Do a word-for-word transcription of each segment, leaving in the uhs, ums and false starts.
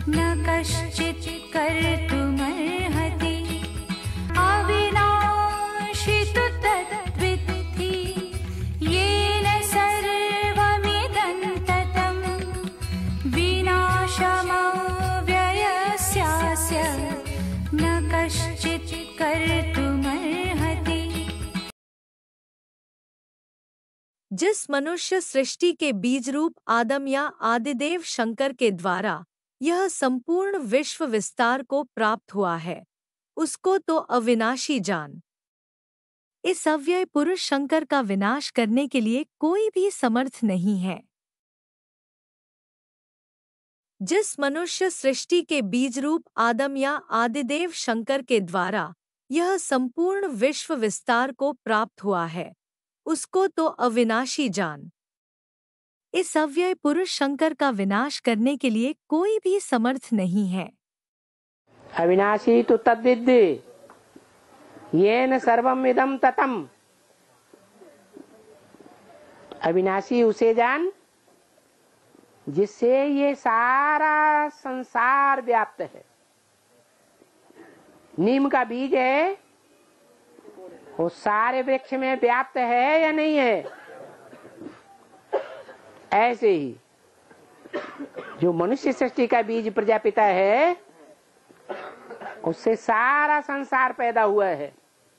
न कश्चित् कर्तुमर्हति अविनाशी तु तद्विद्धि येन सर्वमिदं ततं विनाशमव्ययस्यास्य न कश्चित् कर्तुमर्हति। जिस मनुष्य सृष्टि के बीज रूप आदम या आदिदेव शंकर के द्वारा यह संपूर्ण विश्व विस्तार को प्राप्त हुआ है, उसको तो अविनाशी जान। इस अव्यय पुरुष शंकर का विनाश करने के लिए कोई भी समर्थ नहीं है। जिस मनुष्य सृष्टि के बीज रूप आदम या आदिदेव शंकर के द्वारा यह संपूर्ण विश्व विस्तार को प्राप्त हुआ है, उसको तो अविनाशी जान। इस अव्यय पुरुष शंकर का विनाश करने के लिए कोई भी समर्थ नहीं है। अविनाशी तो तद्विद्धि येन सर्वम इदं ततम। अविनाशी उसे जान जिससे ये सारा संसार व्याप्त है। नीम का बीज है, वो सारे वृक्ष में व्याप्त है या नहीं है? ऐसे ही जो मनुष्य सृष्टि का बीज प्रजापिता है, उससे सारा संसार पैदा हुआ है।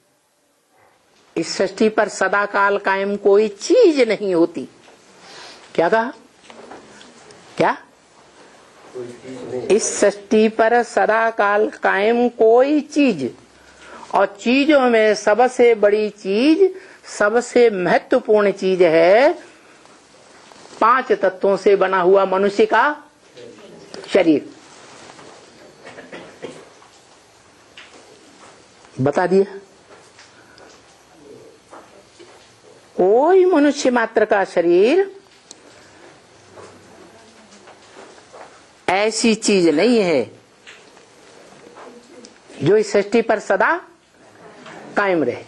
इस सृष्टि पर सदा काल कायम कोई चीज नहीं होती। क्या कहा? क्या? इस सृष्टि पर सदा काल कायम कोई चीज, और चीजों में सबसे बड़ी चीज, सबसे महत्वपूर्ण चीज है पांच तत्वों से बना हुआ मनुष्य का शरीर। बता दिया। कोई मनुष्य मात्र का शरीर ऐसी चीज नहीं है जो इस सृष्टि पर सदा कायम रहे।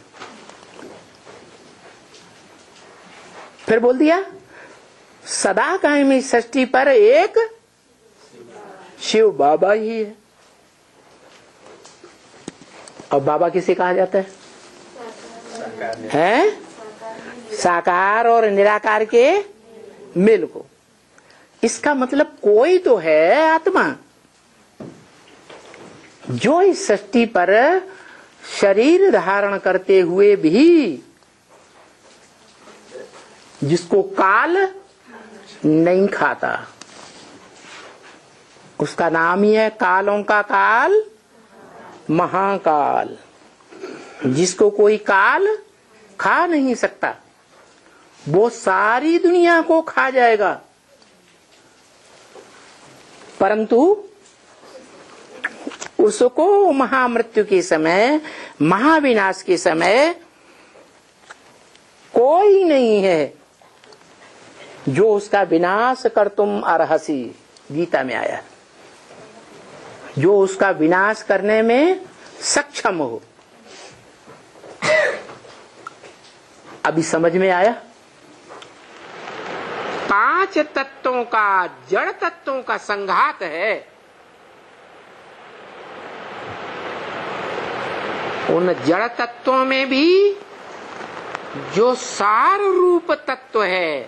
फिर बोल दिया सदा कायम इस सृष्टि पर एक शिव बाबा ही है। और बाबा किसे कहा जाता है? हैं? साकार और निराकार के मेल को। इसका मतलब कोई तो है आत्मा जो इस सृष्टि पर शरीर धारण करते हुए भी जिसको काल नहीं खाता। उसका नाम ही है कालों का काल, महाकाल। जिसको कोई काल खा नहीं सकता, वो सारी दुनिया को खा जाएगा, परंतु उसको महामृत्यु के समय, महाविनाश के समय कोई नहीं है जो उसका विनाश कर तुम अर्हसी। गीता में आया, जो उसका विनाश करने में सक्षम हो। अभी समझ में आया? पांच तत्वों का, जड़ तत्वों का संघात है। उन जड़ तत्वों में भी जो सार रूप तत्व है,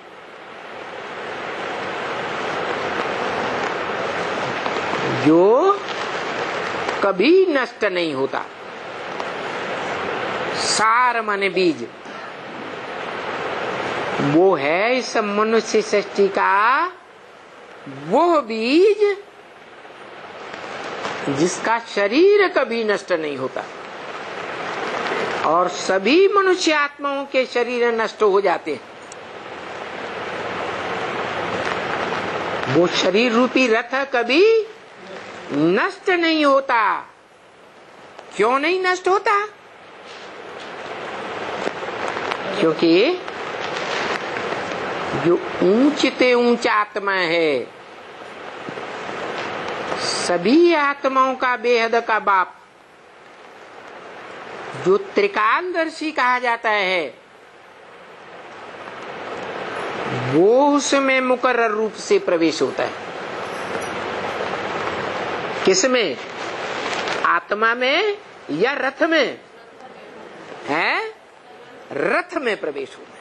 जो कभी नष्ट नहीं होता, सार माने बीज, वो है इस मनुष्य सृष्टि का वो बीज जिसका शरीर कभी नष्ट नहीं होता। और सभी मनुष्य आत्माओं के शरीर नष्ट हो जाते हैं। वो शरीर रूपी रथ कभी नष्ट नहीं होता। क्यों नहीं नष्ट होता? क्योंकि जो ऊंचते ऊंचा आत्मा है, सभी आत्माओं का बेहद का बाप, जो त्रिकालदर्शी कहा जाता है, वो उसमें मुकर्रर रूप से प्रवेश होता है। किसमें? आत्मा में या रथ में? है रथ में प्रवेश हुआ।